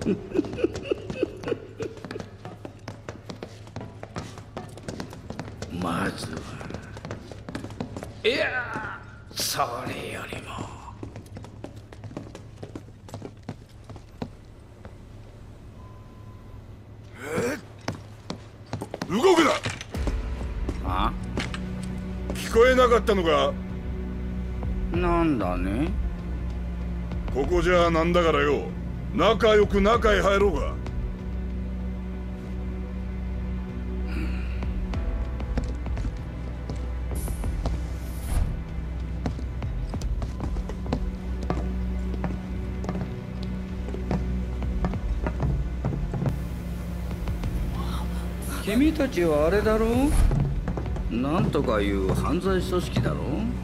まずはいやそれよりも動くな。 あ？ 聞こえなかったのか？ なんだね。 ここじゃなんだからよ。仲良く中へ入ろうが。 君たちはあれだろう？なんとかいう犯罪組織だろう？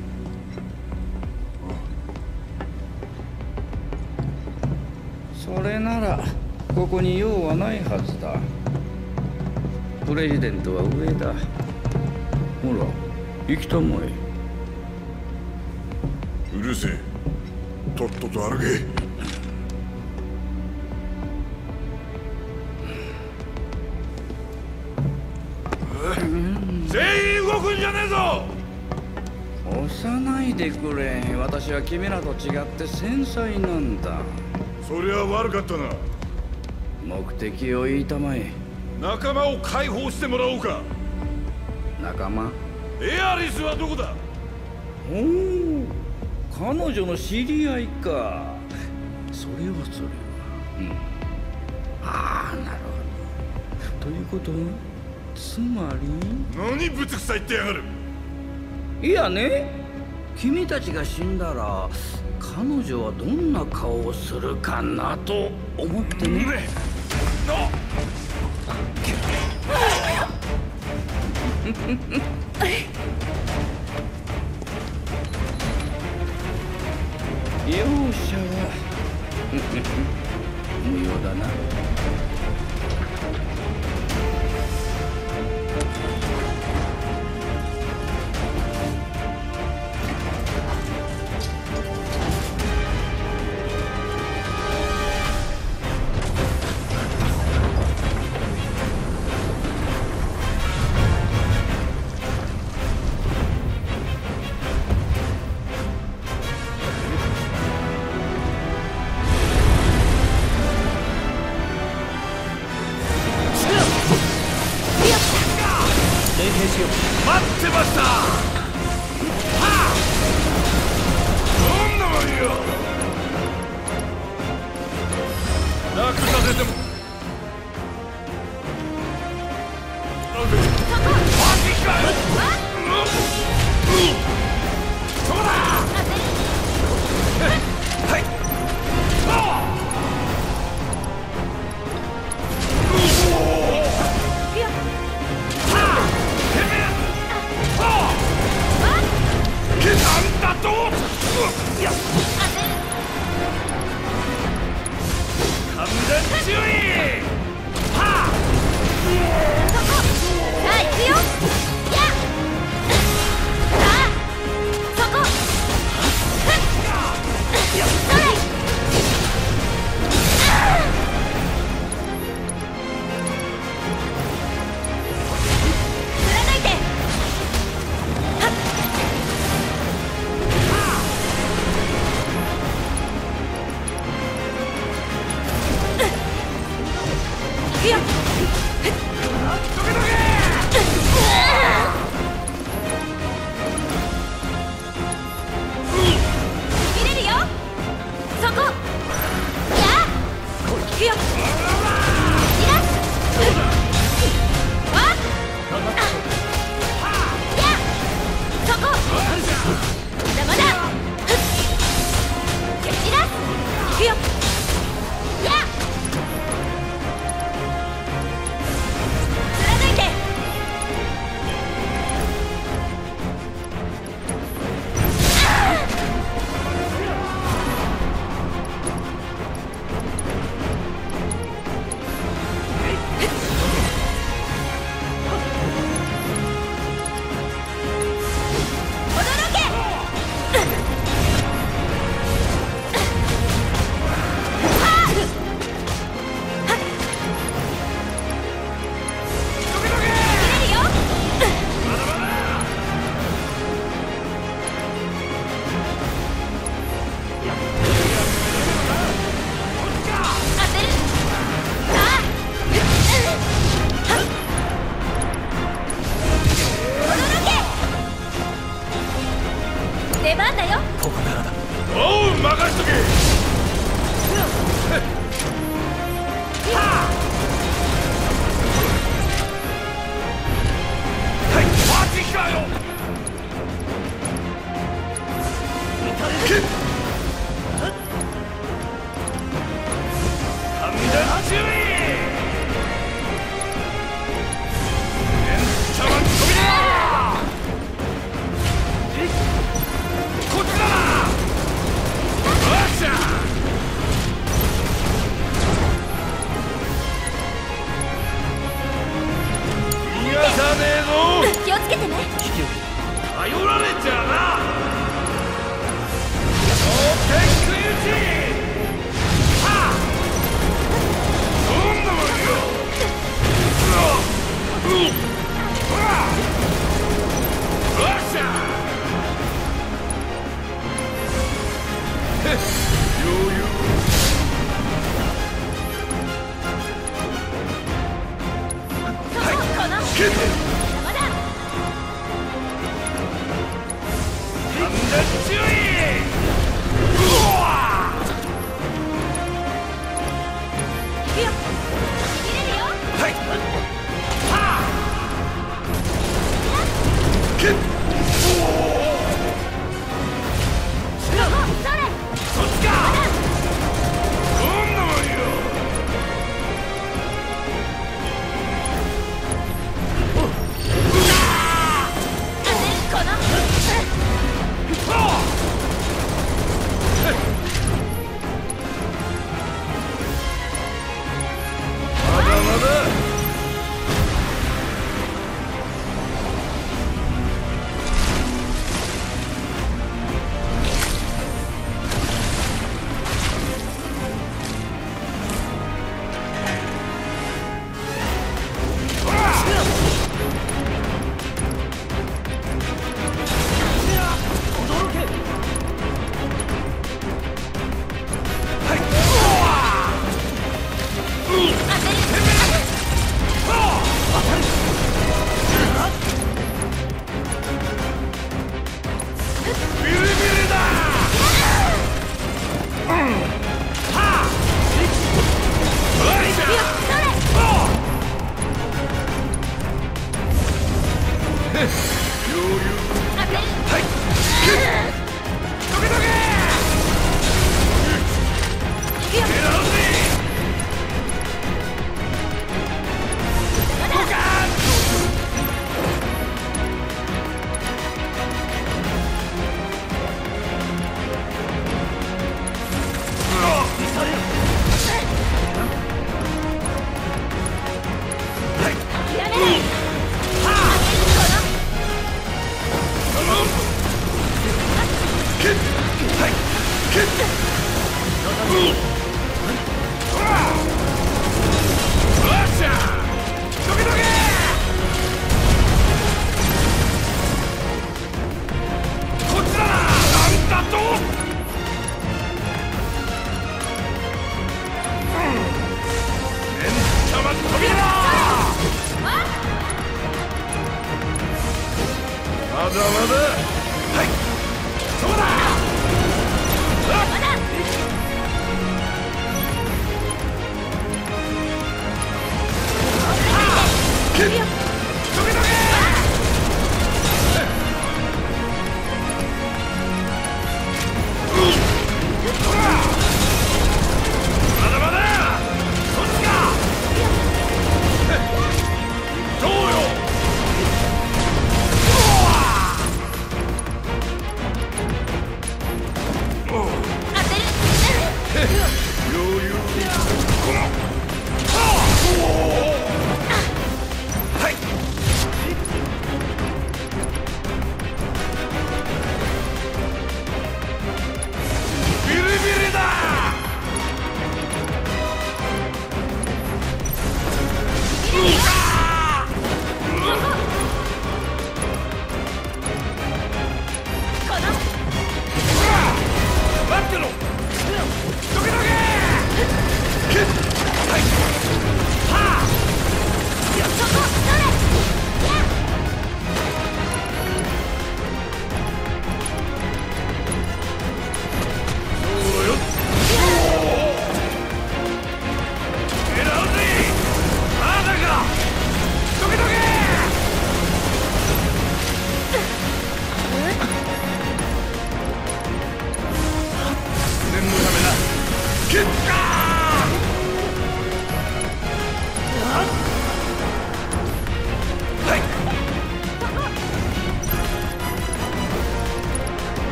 それならここに用はないはずだ。プレジデントは上だ。ほら行きたまえ。 うるせえ。とっとと歩け。全員動くんじゃねえぞ。 押さないでくれ。私は君らと違って繊細なんだ。 そりゃ悪かったな。 目的を言いたまえ。 仲間を解放してもらおうか。 仲間？ エアリスはどこだ？ おお、彼女の知り合いか。それはああ、なるほど。ということはつまり何ぶつくさ言ってやがる。 いやね、君たちが死んだら彼女はどんな顔をするかなと思ってね。容赦は無用だな。 待ってました。どんなもんよ。楽させてもそうだ。はい。なんだと？完全注意！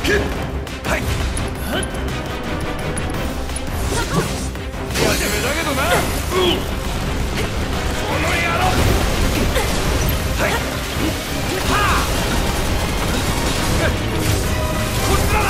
はい。真面目だけどな。この野郎。はい。はあ。こっちだな。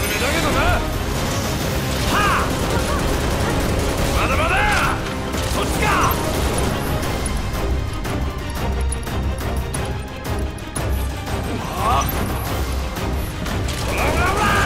だけどな。はあ、まだまだ。そっちか。ああ、ほらほらほら。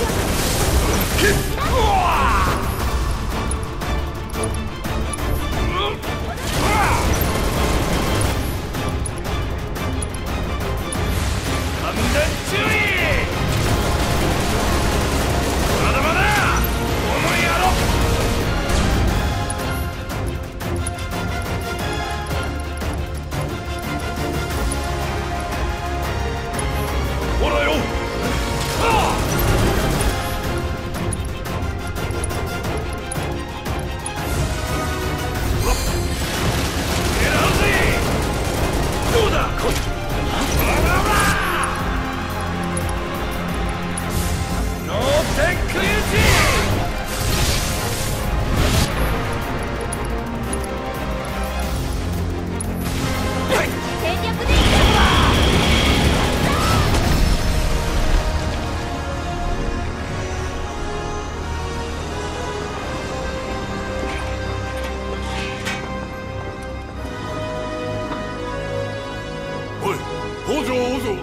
北条大蔵。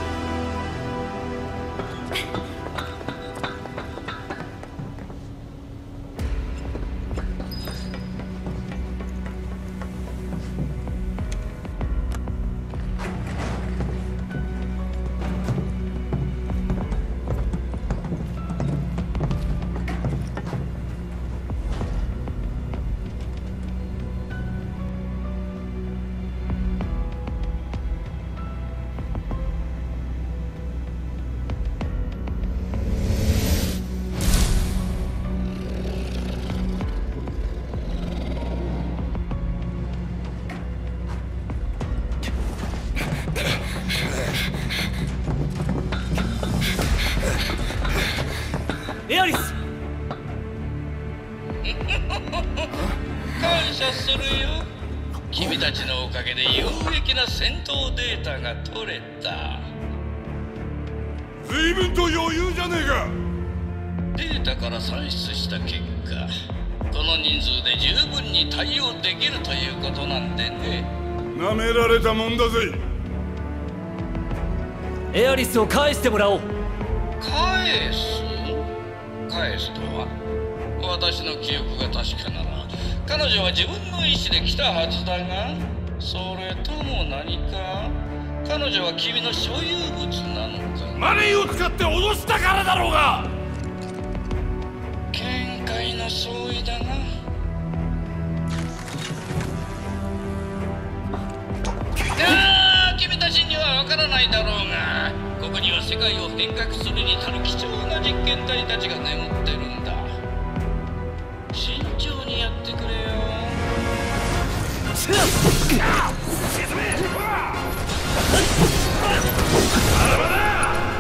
エアリス。 感謝するよ。君たちのおかげで有益な戦闘データが取れた。 随分と余裕じゃねえか。 データから算出した結果、この人数で十分に対応できるということなんでね。 なめられたもんだぜ。 エアリスを返してもらおう。 返すとは、私の記憶が確かなら彼女は自分の意思で来たはずだが、それとも何か彼女は君の所有物なのか。 マネーを使って脅したからだろうが。 見解の相違だな。君たちには分からないだろうが、ここには世界を変革するに足る貴重な実験体たちが眠ってるんだ。慎重にやってくれよ。 沈め。まだまだ。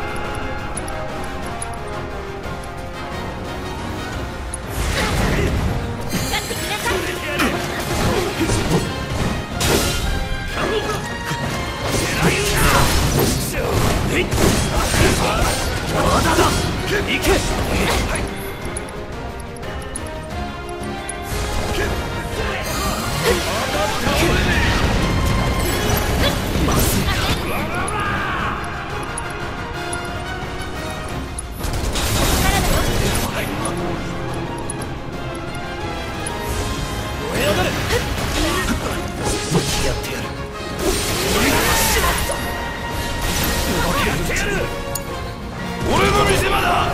俺の見せ場だ。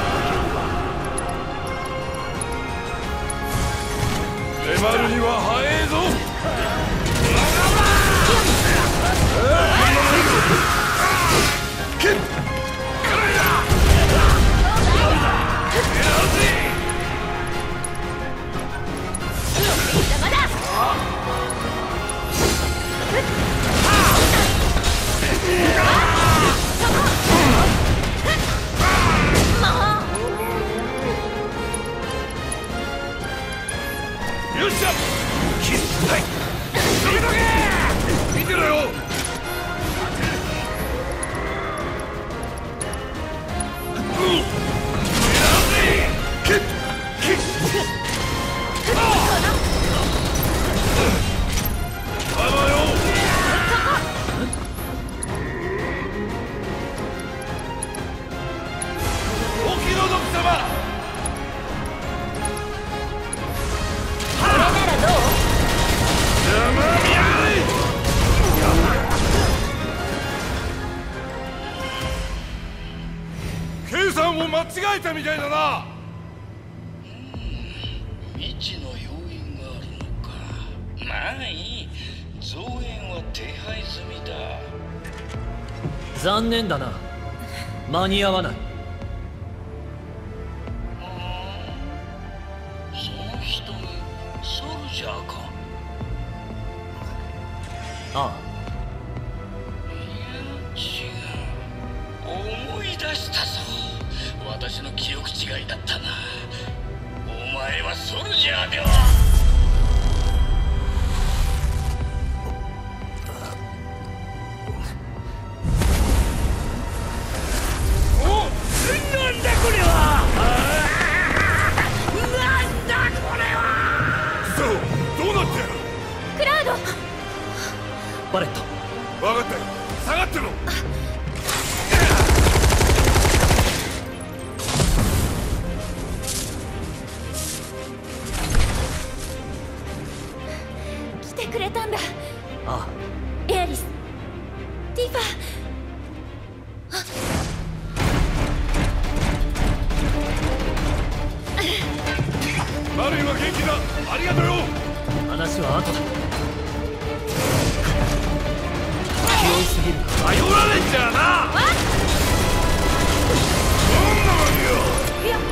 迫るには早えぞ。よっしゃ。はい。どけどけ。見てろよ。 違えたみたいだな。 未知の要因があるのか。まあいい、増援は手配済みだ。 残念だな、間に合わない。 その瞳、ソルジャーか。 ああ、 違う。思い出したぞ。私の記憶違いだったな。お前はソルジャーでは。 なんだこれは。なんだこれは。そう、どうなってる。 クラウド。 バレット、 分かったよ、下がってろ。 来てくれたんだ。 あエアリス、ティファ。 マリンは元気だ。ありがとうよ。 あ、話は後だ。気負いすぎるな。 頼られちゃうな。なんなのよ。 いや、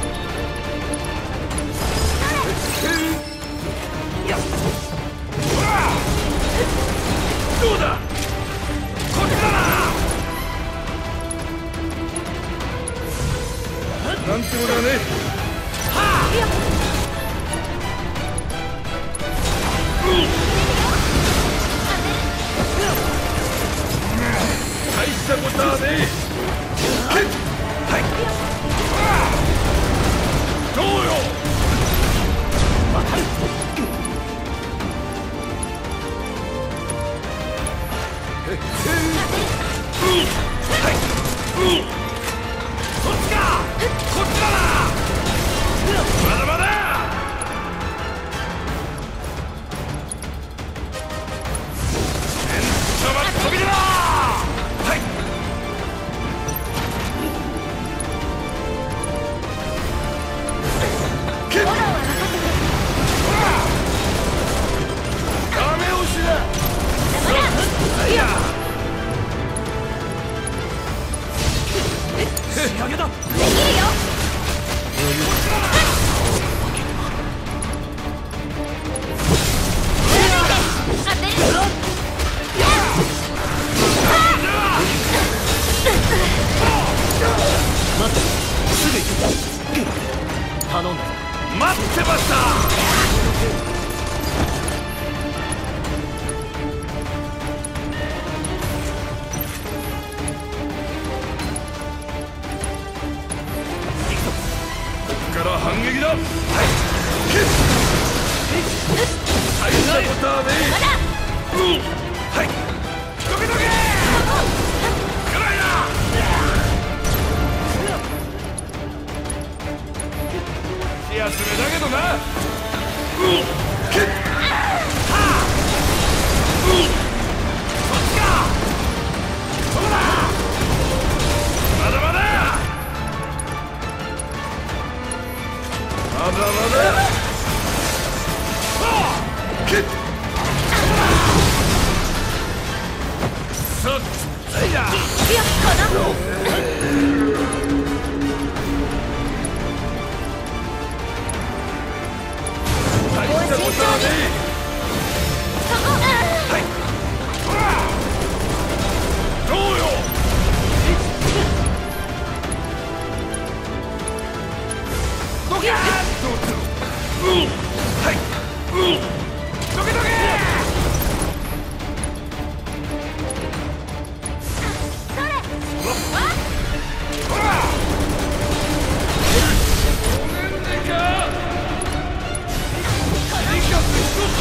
どうだ。こっちだな。なんてことはね。はあ。 いや、 大したことはねえ。はい。どうよ。そっちか。こっちだな。まだまだ。飛び出ろ。はい。 フォローは任せて。 ダメ押しだ。 いや、 仕上げだ。 できるよ。当てる。 待って、すぐ行く。頼んだぞ。 待ってました。こっから反撃だ。はい。大したことはねえ。はい。どけどけ。くらいな。気休めだけどな。はあ。そっちか。そうだ。まだまだ。まだまだ。そっちだ。 いや、かな。 大したことはねえ。はい。ほら。どうよ。どけ。はい。どけどけ。 それ。 ほら。ごめんねか。リカス一つ。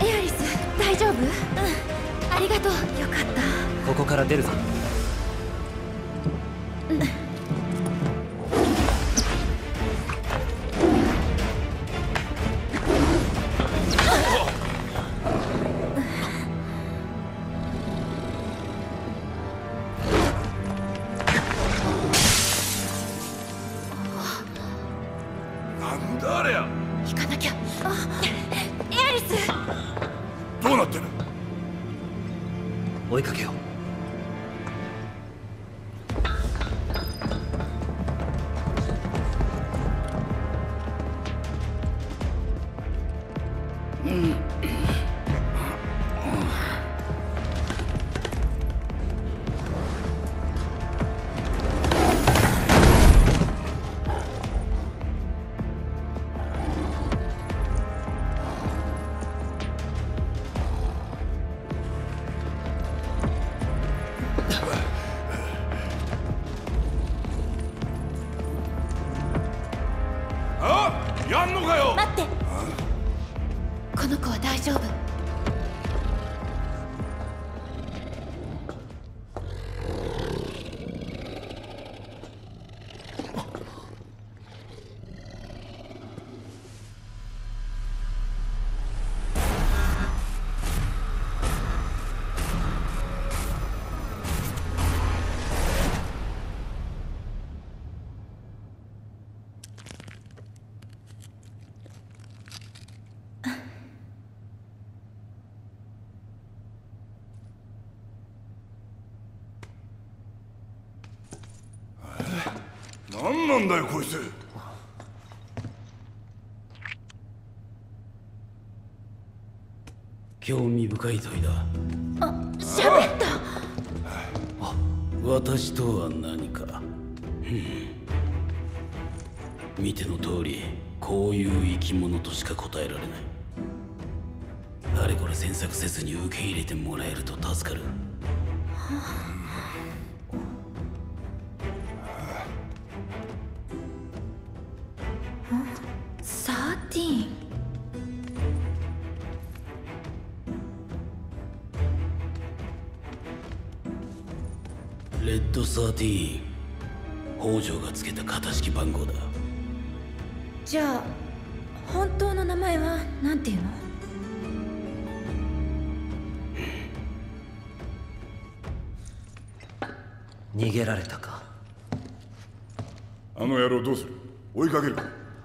エアリス、大丈夫？ありがとう。よかった。 ここから出るぞ。 なんだあれや。 行かなきゃ。エアリス。 どうなってる？ 追いかけよう。 やんのかよ。 待って。この子は大丈夫。 なんなんだよこいつ。 興味深い問いだ。 喋った。 私とは何か。見ての通り、こういう生き物としか答えられない。あれこれ詮索せずに受け入れてもらえると助かる。 13。 レッド13、北条がつけた型式番号だ。 じゃあ本当の名前はなんていうの？ 逃げられたか。 あの野郎どうする？追いかけるか？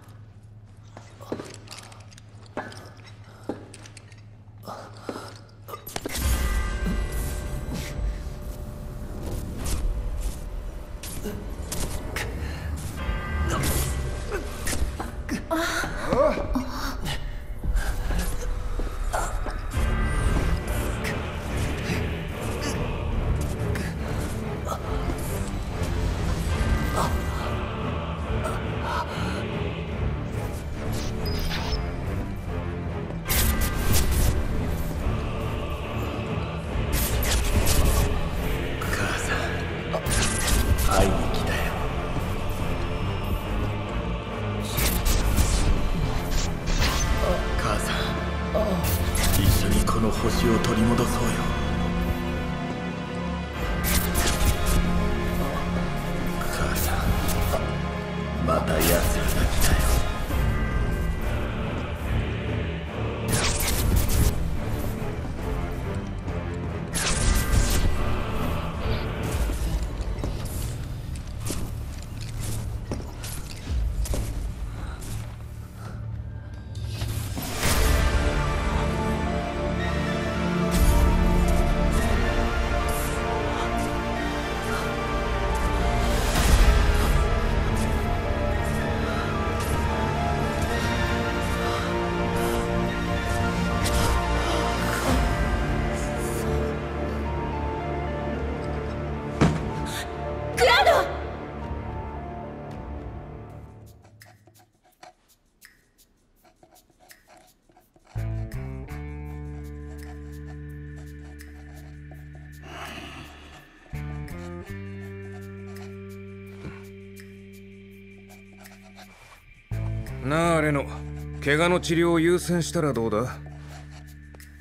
会いに来たよ。 母さん、一緒にこの星を取り戻そうよ。母さん、また奴らが来たよ。 なあレノ、怪我の治療を優先したらどうだ？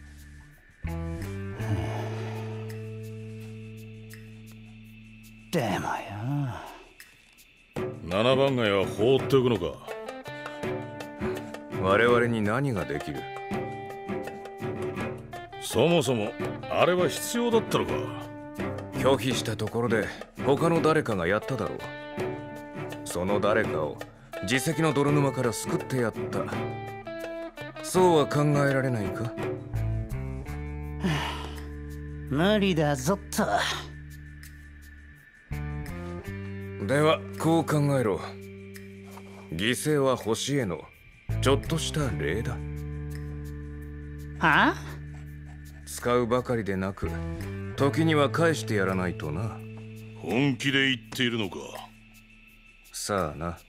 でもよ。 7番街は放っておくのか。 我々に何ができる？ そもそもあれは必要だったのか。 拒否したところで他の誰かがやっただろう。その誰かを自責の泥沼から救ってやった。そうは考えられないか？ 無理だぞっと。 ではこう考えろ。犠牲は星へのちょっとした礼だ。 はあ？ 使うばかりでなく時には返してやらないとな。 本気で言っているのか。 さあな。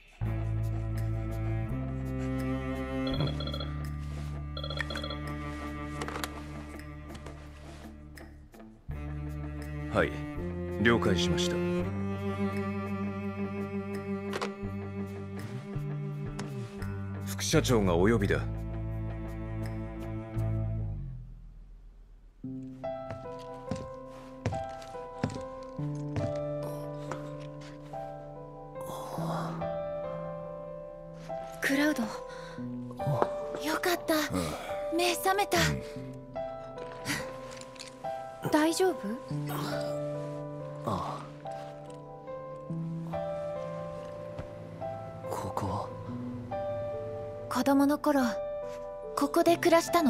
はい、了解しました。副社長がお呼びだ。 クラウド、よかった。目覚めた。大丈夫？ ここ。 子供の頃ここで暮らしたの。